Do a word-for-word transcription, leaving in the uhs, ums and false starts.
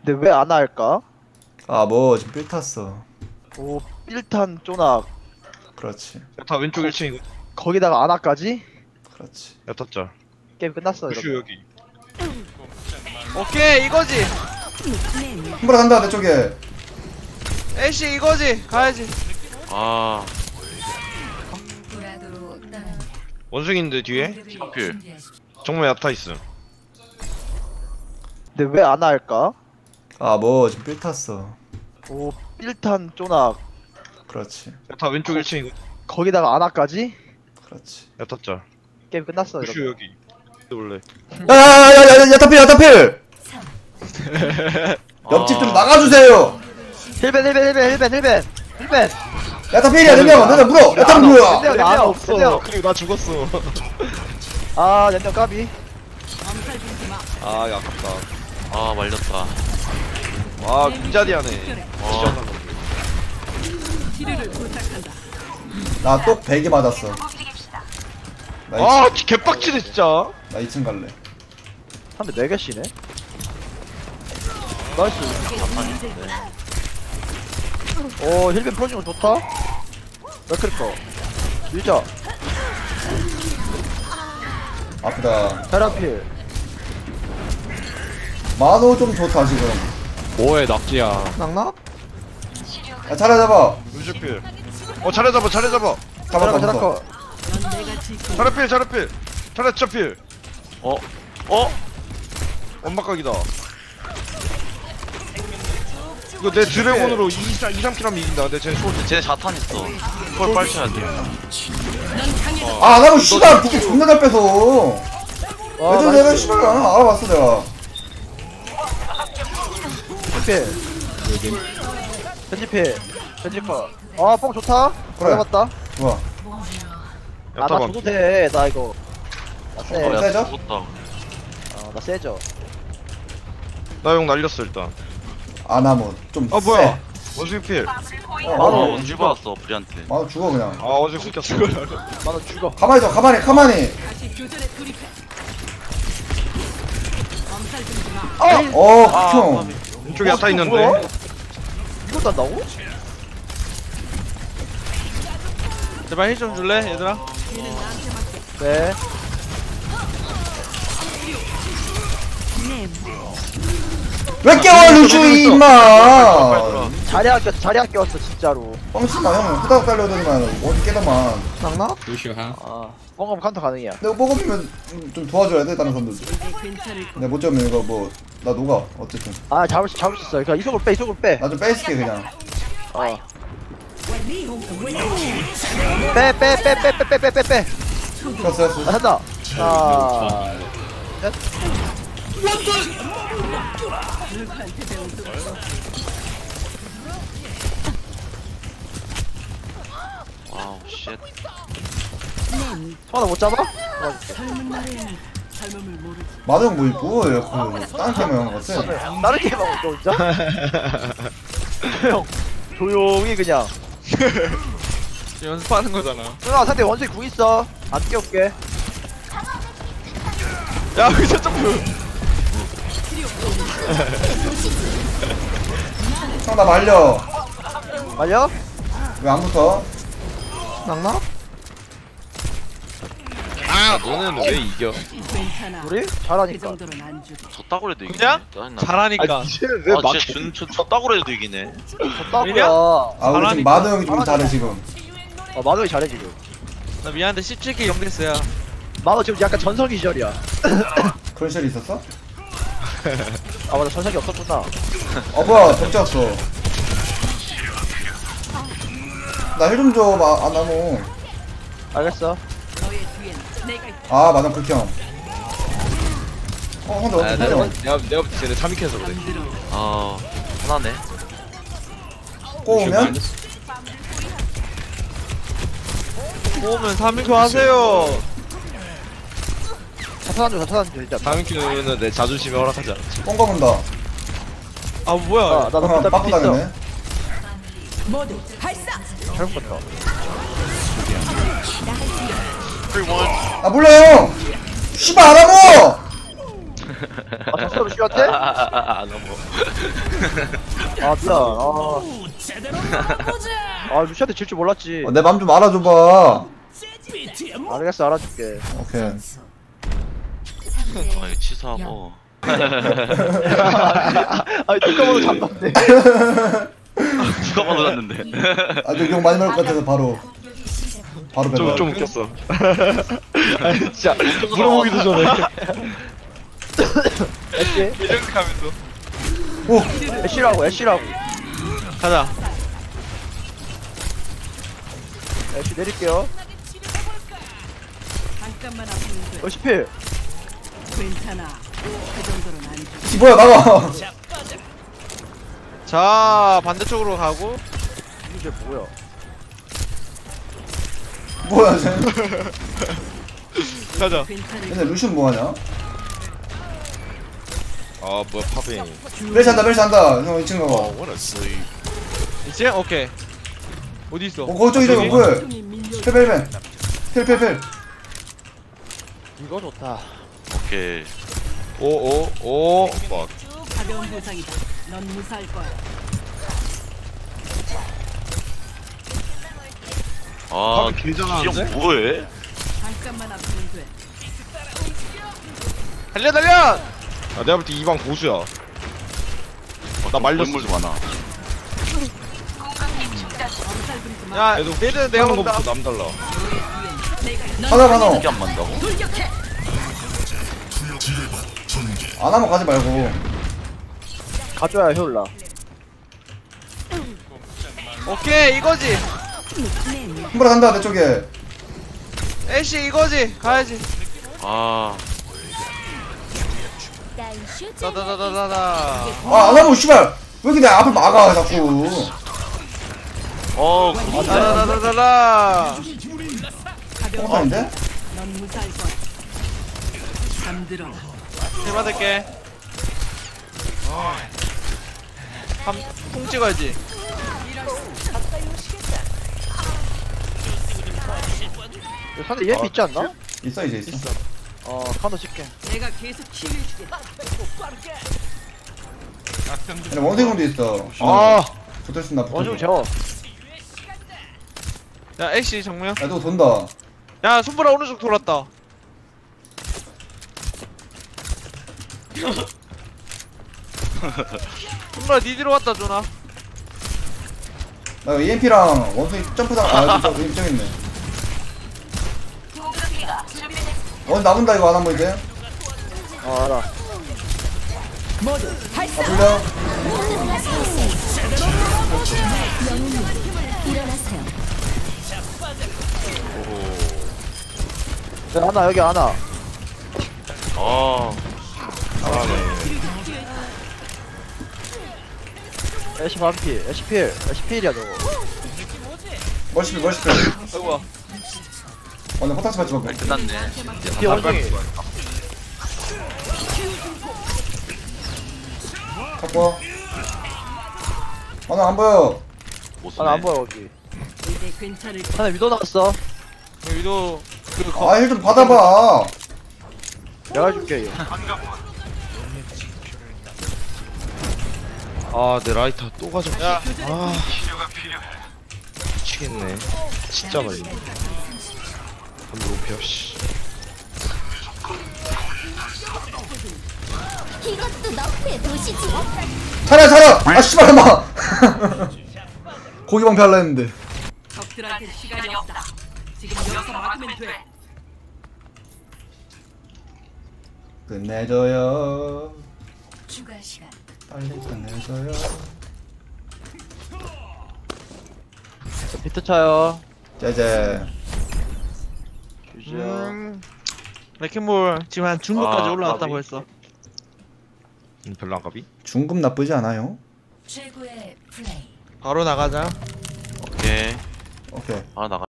근데 왜 안 할까? 아 뭐 지금 삘 탔어. 오, 삘탄 쪼낙. 그렇지 야타 왼쪽 일 층이고. 거기다가 아나까지? 그렇지. 야타 짤. 게임 끝났어. 부슈 이러면. 여기. 오케이 이거지. 홈브라 간다 내 쪽에. 애쉬 이거지. 가야지. 아 원숭이인데 뒤에 하필 정말 야타 있음. 근데 왜 안 할까? 아 뭐 지금 삘 탔어. 오, 삘탄 쪼낙. 그렇지. 야타 왼쪽 일 층이고. 거기다가 아나까지? 그렇지. 야타 짤. 게임 끝났어. 부슈 이러면. 여기. 원래. 야야야야 야타필 야타필. 옆집 좀 나가주세요. 힐벤 힐벤 힐벤 힐벤 힐벤 힐벤. 야타필이야 내면 내가 물어. 야타 물어. 냄새 나 없어. 그리고 나 죽었어. 아, 냄새 까비. 아, 야, 아깝다. 아 말렸다. 와, 빈자리하네. 와 나똑 베개 맞았어. 나 아, 이 층, 개빡치네 진짜. 나 이 층 갈래. 한대 네 개씩이네. 나이스. 오, 힐벤 풀어주는 거 좋다. 맥크리커. 밀자. 아프다. 테라필. 만호 좀 좋다 지금. 뭐해 낙지야. 낙낙? 야 차례 잡아. 루즈필. 어, 차례 잡아, 차례 잡아. 잡았다. 테라커 잡았어. 테라커. 차례필, 차례필. 차례 차필. 어? 어? 엄마각이다. 이거 내 드래곤으로 이, 삼 킬 하면 이긴다. 근데 쟤 쇼. 쟤네 자탄 있어. 그걸 빨리 쳐야 돼. 아 나도 씨발 부기 존나 잘 뺏어. 와, 예전 내가 씨발 아, 알아봤어 내가. 필. 편집필. 편집커. 아, 뽕 좋다. 그래. 잡았다. 좋아. 아, 나 야타 줘도 돼. 나 이거. 나 세. 어, 야, 세죠? 죽었다. 어, 나 세죠. 나용 날렸어 일단. 아나몬 좀. 아 뭐야? 원숭이필. 세. 어, 아 만호. 원줄 받았어 브리한테. 만호 죽어 그냥. 아 원숭이 숨겼어. 나도 죽어. 가만히 있어 가만히 가만히. 어 아, 극혐. 왼쪽에 야타 어, 있는데. 뭐야? 이걸 딴다고? 제발 힐 좀 줄래 얘들아? 네. 왜 깨워 루슈 임마. 자리 아꼈어. 자리 아꼈어 진짜로. 뻥치마 형 후다닥 달려들만 어디 깨더만. 낙낙? 루시오 하. 아, 뻥검 카운터 가능이야. 내가 뽀금이면 좀 도와줘야 돼 다른 선들. 내가 못 잡으면 이거 뭐 나 녹아 어쨌든. 아, 잡을 수 잡을 수 있어. 그냥 이속으로 빼. 이속으로 빼. 나 좀 뺄게 그냥. 어. 빼, 빼, 빼, 빼, 빼, 빼, 빼, 빼, 빼. 됐어 나 됐어. 한다. 아, 셋. 와우 쉣. 하나 못 잡아? 만호 형뭐 있고 그 다른 게임 형 같아. 다른 게임 하고 있어 진짜? 형 조용히 그냥. 연습하는 거잖아. 누나 상대 원숭이 궁 있어. 안 끼울게. 야 의자 점프. 형 나 말려. 말려? 왜 안 붙어? 낙낙? 아 너는 왜 이겨? 우리? 잘하니까. 졌다고 해도 이기네. 그냥? 짜증나. 잘하니까. 쟤는 왜 아 막? 진짜 준, 준, 졌다고 해도 이기네. 졌다고야. 아 우리 지금 잘하니까. 만호 형이 좀 잘해 지금. 어, 만호이 잘해 지금. 나 미안한데 십칠 킬 영대스야. 만호 지금 약간 전성기 시절이야. 그런 셜이 있었어? 아, 맞아. 전성기 없었구나. 어 뭐야 던졌어. 나 힐 좀 줘. 마, 아 나무. 알겠어. 아 만호 극혐. 어 근데 아 어떻게 내가 해요? 내가 내가 부터 쟤네 참익해서 그래. 아 하나네. 꼬우면? 오면 삼 인큐 하세요. 자탄한 줘, 자탄한 줘, 진짜. 삼 인큐는 내 자존심에 허락하지 않지. 뽕 검은다. 아 뭐야? 아, 나도 그러면 일단 빠꾸 밑에 있어. 당했네. 잘못 봤다. 프리원. 아 몰라요. 씨발 안 하고. 아 졌어 루시한테? 아아아 너무. 아 미안 아, 아 루시한테 질 줄 몰랐지. 어, 내 맘 좀 알아줘봐. 알겠어 알아줄게. 오케이. 아 이거 취소하고. 아니 누가 봐도 잡았네. 누가 봐도 잤는데. 아주 욕 많이 먹을 것 같아서 바로 바로 배달. 좀, 좀 웃겼어. 아니, 진짜. 물어보기도 전에. 애쉬 이렇게 하면서. 오! 애쉬라고 애쉬라고. 가자. 애쉬 내릴게요. 잠깐만 아프면 돼. 애쉬 필. 괜찮아. 그 정도는 아니지. 이 뭐야 나가. 자, 반대쪽으로 가고. 이게 뭐야? 뭐야 쟤. 가자. 괜찮을 근데 루시는 뭐하냐? 아, 뭐야, 파베인. 멜시 한다 멜시 한다. 형 이 층 가봐. 어, what a sleep. 이제 오케이. 어디 있어? 어 거기 저기 저기 뭐야. 이 밀려. 펠펠펠. 펠펠펠. 이거 좋다. 오케이. 오, 오, 오. fuck. 가벼운 부상이다. 넌 무사할 거야. 아 파베 길잖아, 형 뭐해? 잠깐만 아프면 돼. 달려 달려. 야, 내가 볼 때 이 방 고수야. 어, 나 말렸어. 물 좀 많아. 엄살 부리지 마. 야, 얘도 얘들은 내가 하는 본다. 거부터 남달라. 하나 하나. 이게 안 맞다고? 안 하면 가지 말고. 가져야 효율나. 오케이, 이거지. 한번에 간다 내 쪽에. 애쉬 이거지. 가야지. 아 다다다다다다. 아 안 하면 씨발. 왜 이렇게 내 앞을 막아 자꾸. 어, 다다다다다다. 가벼운 뻥판인데? 넌 무사할 거야. 잠들어. 힐 받을게. 한, 통 찍어야지. 상대 얘 있지 않나? 있어 이제 있어. 어 카운터 칠게. 내가 계속 치유해주게. 근데 원숭이도 있어. 아, 붙을 수 있나 붙을 원중 수. 재워. 야, 애쉬 정면. 야 너 돈다. 야, 손보라 오른쪽 돌았다. 손보라 니 뒤로 왔다, 조나. 나 이엠피랑 원숭이 점프당 아 저기 입장 있네. 원 남은다 이거 안 하면 이제. 어 알아. 아 불려. 야, 하나 여기 하나. 아 애쉬 반피. 애쉬 필. 애쉬 필이야 저거. 멀시필 멀시필. 아이고야. 오늘 포탑스 받지 말고. 끝났네. 뒤에 원숭이. 갖고. 하나 안 보여. 못 하나 안 쓰네. 보여 여기. 이제 괜찮을 거야. 하나 위도 나왔어. 여기도, 그, 거, 아 힐 좀 받아봐. 내가 줄게 이거. 아, 내 라이터 또 가져갔어. 야, 아, 미치겠네. 진짜 말이네. 한번 높여, 씨. 이것도 너의 도시지. 차려 차려. 아 씨발 엄마. 고기 방패 할라 했는데. 적들한테 시간이 없다. 지금 여기서 막으면 돼. 끝내줘요. 추가 시간. 빨리 끝내줘요. 비트 차요. 짜잔. 주지요. 음. 레킹볼 지금 한 중국까지 아, 올라왔다 까비. 벌써. 음, 별로 안 가비? 중급 나쁘지 않아요. 최고의 플레이. 바로 나가자. 오케이. 오케이. 하나 나가.